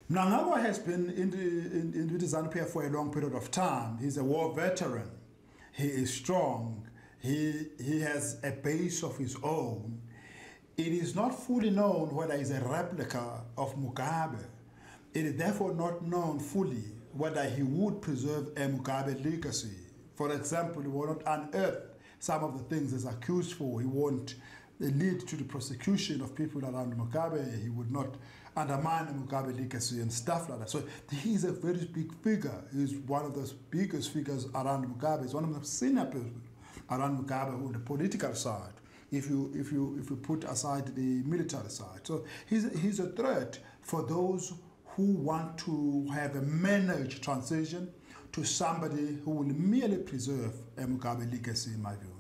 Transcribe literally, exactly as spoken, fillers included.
Mnangagwa has been in the, in, in the Zanu-P F for a long period of time. He's a war veteran. He is strong. He, he has a base of his own. It is not fully known whether he's a replica of Mugabe. It is therefore not known fully whether he would preserve a Mugabe legacy. For example, he will not unearth some of the things he's accused for. He won't lead to the prosecution of people around Mugabe. He would not undermine the Mugabe legacy and stuff like that. So he's a very big figure. He's one of those biggest figures around Mugabe. He's one of the senior people around Mugabe on the political side, if you, if you, if you put aside the military side. So he's, he's a threat for those who want to have a managed transition to somebody who will merely preserve a Mugabe legacy, in my view.